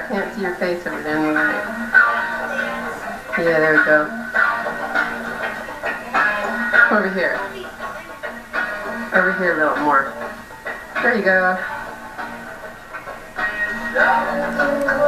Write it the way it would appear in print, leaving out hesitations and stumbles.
Can't see your face over there in the light. Yeah, there we go. Over here. Over here a little more. There you go.